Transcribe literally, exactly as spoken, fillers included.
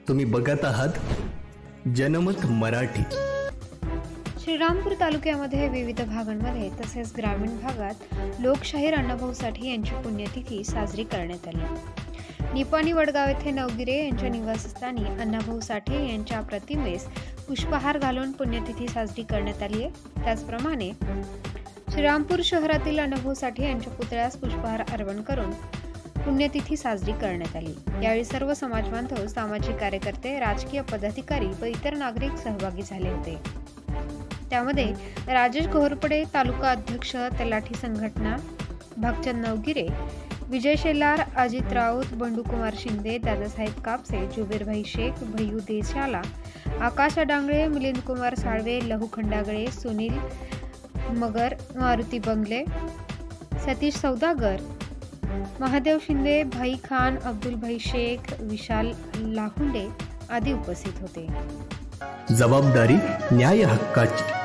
तुम्ही बघत आहात जनमत मराठी। श्रीरामपूर तालुक्यामध्ये विविध भागांमध्ये तसेच ग्रामीण भागात लोकशाहीर अण्णाभाऊ साठे यांची पुण्यतिथी साजरी करण्यात आली। निपाणी वडगाव येथे नवगिरे यांच्या निवासस्थानी अण्णाभाऊ साठे यांच्या प्रतिमेस पुष्पहार घालून पुण्यतिथी साजरी करण्यात आली आहे। त्याचप्रमाणे श्रीरामपूर शहरातील अण्णाभाऊ साठे यांच्या पुतळ्यास पुष्पहार अर्पण करून पुण्यतिथी साजरी करण्यात आली। यावेळी सर्व समाज बांधव, सामाजिक कार्यकर्ते, राजकीय पदाधिकारी व इतर नागरिक सहभागी झाले होते। त्यामध्ये राजेश घोरपडे, तालुका अध्यक्ष, तलाठी संघटना, भागचंद नवगिरे, विजय शेलार, अजित राऊत, बंडूकुमार शिंदे, दादासाहेब कापसे, जुबेरभाई शेख, भैयू देशाला, आकाश डांगळे, मिलिंद कुमार साळवे, लहू खंडागळे, सुनील मगर, मारुती बंगले, सतीश सौदागर, महादेव शिंदे, भाई खान, अब्दुल भाई शेख, विशाल लाहुंडे आदी उपस्थित होते। जबाबदारी न्याय हक्काची।